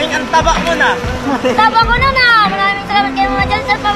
Maring ang taba mo na. Taba ko na na. Maraming salamat kayo mga dyan sa